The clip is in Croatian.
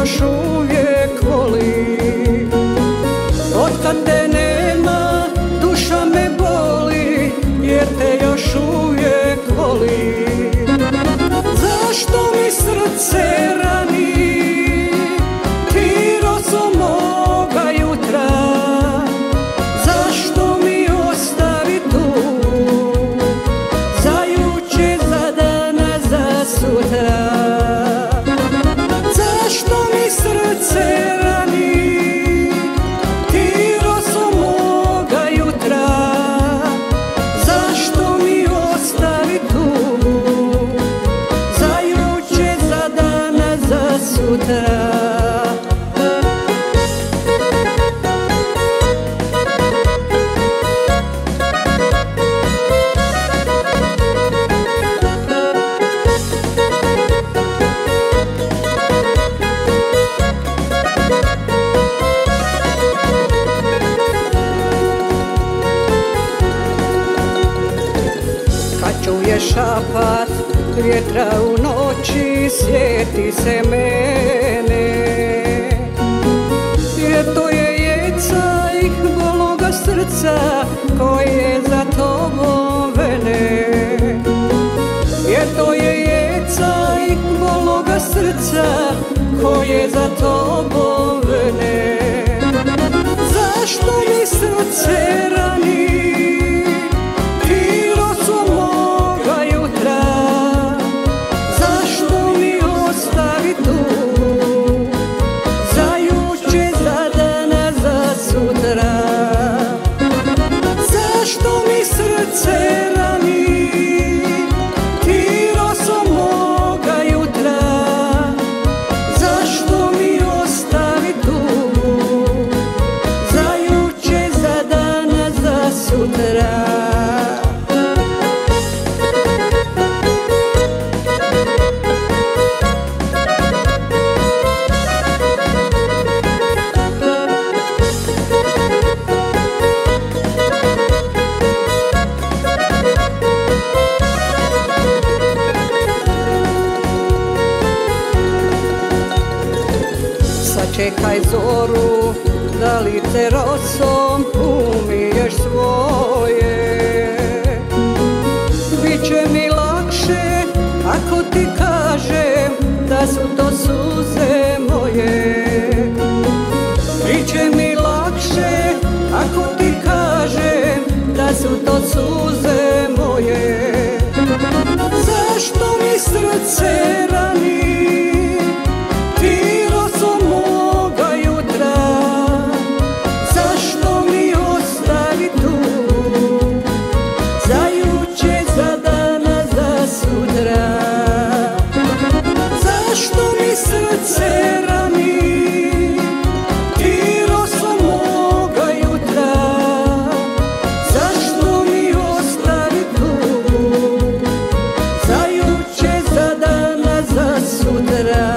još uvijek voli. Otkad te nema, duša me boli, jer te još uvijek voli. Zašto mi srce rani, ti rozo moga jutra? Zašto mi ostavi tu, za juče, za dana, za sutra? Zašto mi srce rani, ti rozo moga jutra? Zašto mi ostavi tu, za juče, za dana, za sutra? Čuje šapat vjetra u noći, sjeti se mene, jer to je jecaj bologa srca koje za tobom vene. Jer to je jecaj bologa srca koje za tobom vene. Zašto mi srce rani, zašto mi srce rani, ti rozo moga jutra? Zašto mi ostavi tu, za juče, za dana, za sutra? Sačekaj zoru, da lice rosom umiješ svoje. Biće mi lakše ako ti kažem da su to suze moje. Biće mi lakše ako ti kažem da su to suze moje. Zašto mi srce rani, ti rozo moga jutra? Zašto mi ostavi tu, za juče, za dana, za sutra? Zašto mi srce rani, ti rozo moga jutra? Zašto mi ostavi tu, za juče, za dana, za sutra?